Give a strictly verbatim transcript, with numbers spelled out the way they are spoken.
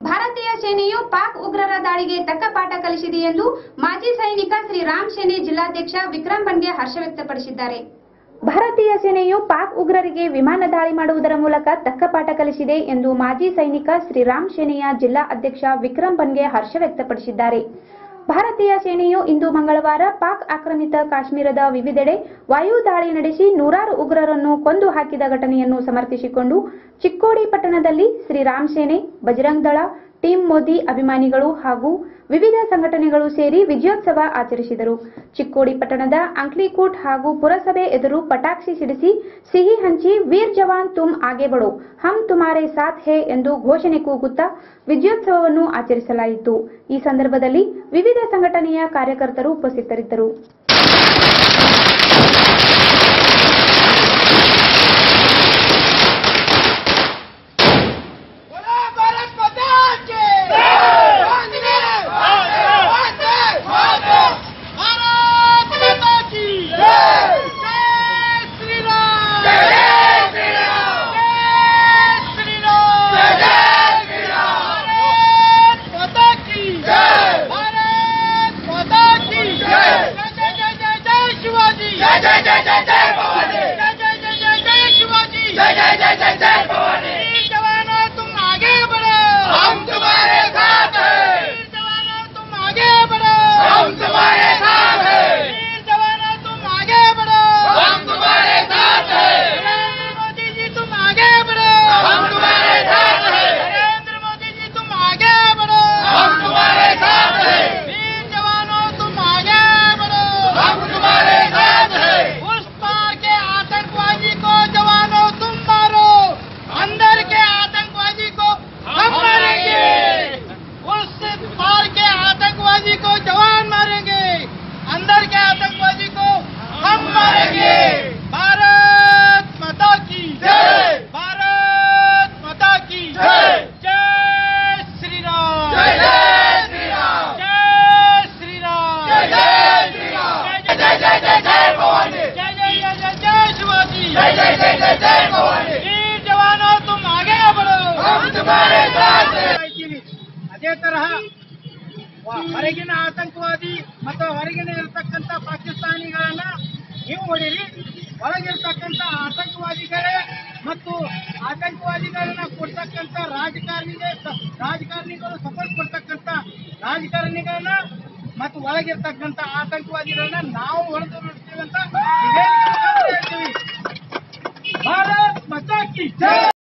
ಭಾರತೀಯ ಸೇನೆಯು ಪಾಕ್ ಉಗ್ರರ ದಾಳಿಗೆ ತಕ್ಕ ಪಾಠ ಕಲಿಸಿದೆ ಎಂದು ಮಾಜಿ ಸೈನಿಕ ಶ್ರೀ ರಾಮ್ ಸೇನೆ ಜಿಲ್ಲಾಧ್ಯಕ್ಷ ವಿಕ್ರಮ್ ಬನ್ಗೆ ಹರ್ಷ ವ್ಯಕ್ತಪಡಿಸಿದ್ದಾರೆ. ಭಾರತೀಯ ಸೇನೆಯು ಪಾಕ್ ಉಗ್ರರಿಗೆ ವಿಮಾನ ದಾಳಿ ಮಾಡುವುದರ ಮೂಲಕ ತಕ್ಕ ಪಾಠ ಕಲಿಸಿದೆ ಎಂದು ಮಾಜಿ ಸೈನಿಕ ಶ್ರೀ ರಾಮ್ ಸೇನೆಯ ಜಿಲ್ಲಾ ಅಧ್ಯಕ್ಷ ವಿಕ್ರಮ್ ಬನ್ಗೆ ಹರ್ಷ ವ್ಯಕ್ತಪಡಿಸಿದ್ದಾರೆ. ಭಾರತೀಯ ಸೇನೆಯು ಇಂದು ಮಂಗಳವಾರ ಪಾಕ್ ಆಕ್ರಮಿತ ಕಾಶ್ಮೀರದ ವಿವಿಧೆಡೆ ವಾಯು ದಾಳಿ ನಡೆಸಿ ನೂರಾರು ಉಗ್ರರನ್ನು ಕೊಂದು ಹಾಕಿದ ಘಟನೆಯನ್ನು ಸಮರ್ಥಿಸಿಕೊಂಡು ಚಿಕ್ಕೋಡಿ ಪಟ್ಟಣದಲ್ಲಿ ಶ್ರೀ ರಾಮ್ ಸೇನೆ, ಬಜರಂಗ್ ದಳ, ಟೀಂ ಮೋದಿ ಅಭಿಮಾನಿಗಳು ಹಾಗೂ ವಿವಿಧ ಸಂಘಟನೆಗಳು ಸೇರಿ ವಿಜಯೋತ್ಸವ ಆಚರಿಸಿದರು. ಚಿಕ್ಕೋಡಿ ಪಟ್ಟಣದ ಅಂಕ್ಲಿಕೂಟ್ ಹಾಗೂ ಪುರಸಭೆ ಎದುರು ಪಟಾಕ್ಷಿ ಸಿಡಿಸಿ ಸಿಹಿ ಹಂಚಿ ವೀರ್ ಜವಾನ್ ತುಮ್ ಆಗೆ ಬಡೋ, ಹಮ್ ತುಮಾರೆ ಸಾಥ್ ಹೇ ಎಂದು ಘೋಷಣೆ ಕೂಗುತ್ತಾ ವಿಜಯೋತ್ಸವವನ್ನು ಆಚರಿಸಲಾಯಿತು. ಈ ಸಂದರ್ಭದಲ್ಲಿ ವಿವಿಧ ಸಂಘಟನೆಯ ಕಾರ್ಯಕರ್ತರು ಉಪಸ್ಥಿತರಿದ್ದರು. जवान मारेंगे, अंदर के आतंकवादी को हम मारेंगे। भारत माता की जय, भारत माता की जय, जय श्री राम, जय जय श्री राम, जय श्री राम, जय जय श्री राम, जय जय जय जय जय भवानी, जय जय जय जय जय शिवाजी, जय जय जय जय जय भवानी। वीर जवानों तुम आगे बढ़ो, हम तुम्हारे साथ हैं। ಅದೇ ತರಹ ಹೊರಗಿನ ಆತಂಕವಾದಿ ಮತ್ತು ಹೊರಗಿನ ಇರತಕ್ಕಂಥ ಪಾಕಿಸ್ತಾನಿಗಳನ್ನ ನೀವು ಹೊಡಿರಿ, ಒಳಗಿರ್ತಕ್ಕಂಥ ಆತಂಕವಾದಿಗಳೇ ಮತ್ತು ಆತಂಕವಾದಿಗಳನ್ನ ಕೊಡ್ತಕ್ಕಂಥ ರಾಜಕಾರಣಿಗೆ ರಾಜಕಾರಣಿಗಳು ಸಪೋರ್ಟ್ ಕೊಡ್ತಕ್ಕಂಥ ರಾಜಕಾರಣಿಗಳನ್ನ ಮತ್ತು ಒಳಗಿರ್ತಕ್ಕಂಥ ಆತಂಕವಾದಿಗಳನ್ನ ನಾವು ಹೊಡೆದು ಬಿಡ್ತೀವಿ ಅಂತ ಹೇಳ್ತೀವಿ. ಭಾರತ್ ಮಾತಾ ಕಿ ಜೈ.